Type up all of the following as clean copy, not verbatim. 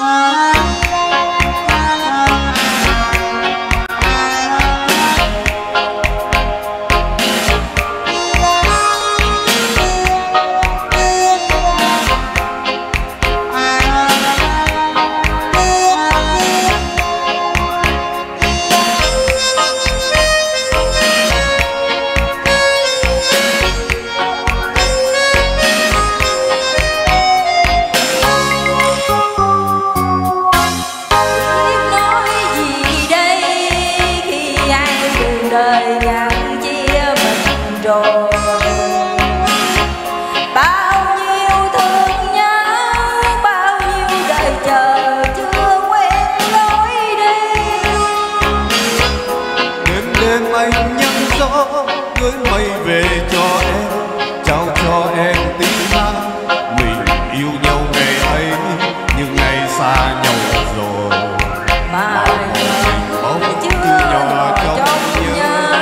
cưới mây về cho em, trao cho em tiếng hát mình yêu nhau ngày ấy, nhưng ngày xa nhau rồi mà mình bóng chưa nhỏ trong nhớ.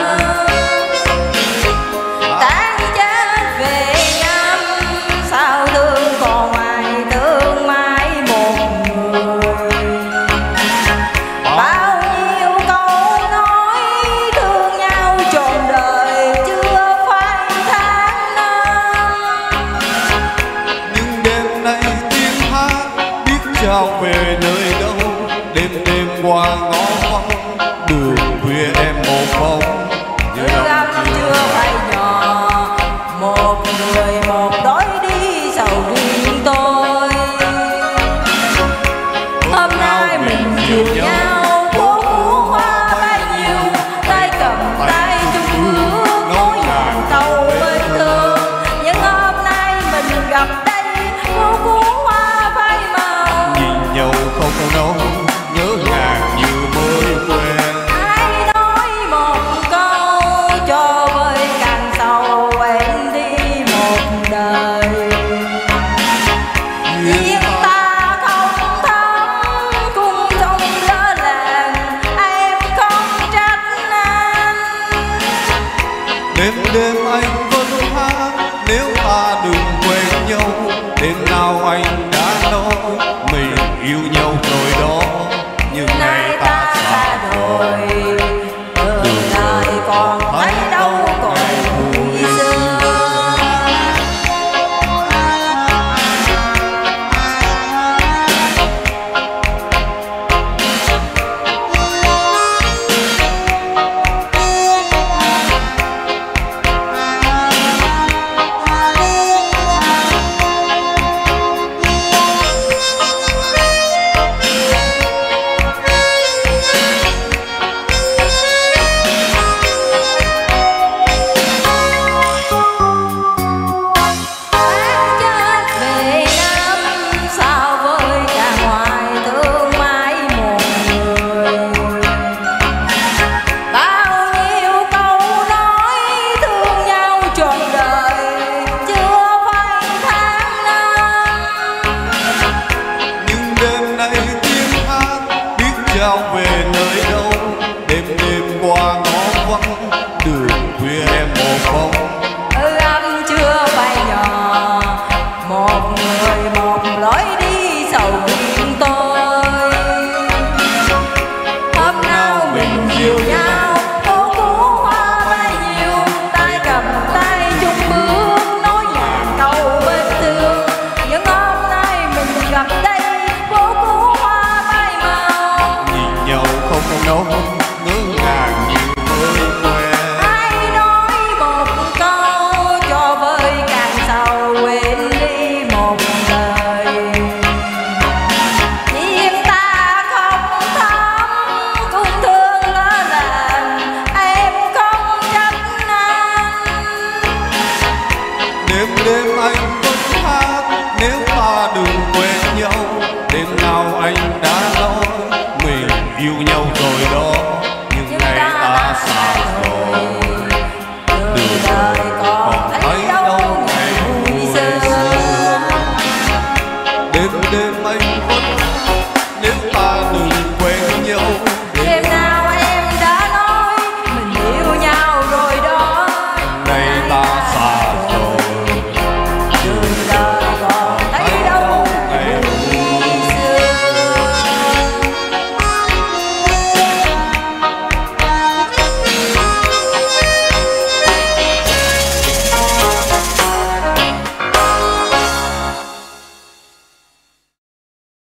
Tan chết về nhắm sao thương còn ai thương mãi một người. Bao nhiêu câu nói thương nhau trọn đời chưa phai tháng năm, nhưng đêm nay tiếng hát biết trao về nơi đâu. Đêm đêm qua ngõ vắng đường khuya em một bóng như năm chưa phai nhỏ, một người một đôi đi sầu riêng tôi. Hôm nay mình chiều nhau phố của hoa bao nhiêu, tay cầm tay chung bước nối ngàn câu bên thương. Nhưng hôm nay mình gặp đây phố của hoa phai màu, nhìn nhau không nói nhớ ngàn như mới quen. ai nói một câu cho vơi càng sầu quên đi một đời. Duyên ta không thắm cùng trong lỡ làng, em không trách anh. Đêm đêm anh vẫn hát nếu ta đừng quên nhau. Đêm nào anh đã nói mình yêu nhau rồi đó, nhưng ngày Nay ta ta xa xa rồi. rồi, đường đời còn thấy đâu còn như xưa. Trao về nơi đâu. Đêm đêm qua ngõ vắng đường khuya em một bóng. Âm chưa phai nhỏ, một người một lối đi sầu riêng tôi. Hôm nào mình dìu nhau phố của hoa bao nhiêu, tay cầm tay chung bước nói ngàn câu bên thương. Nhưng hôm nay mình gặp đây phố của hoa phai màu, Nhìn nhau không nói ngỡ ngàng như mới quen. ai nói một câu cho vơi càng sầu quên đi một đời. Duyên ta không thắm cũng thương lỡ làng, em không trách anh. Đêm đêm anh vẫn hát nếu ta đừng quên nhau. Đêm nào anh đã nói mình yêu nhau rồi đó, nhưng ngày ta xa rồi. Đường đời còn thấy đâu ngày vui xưa. Đêm đêm anh vẫn hát nếu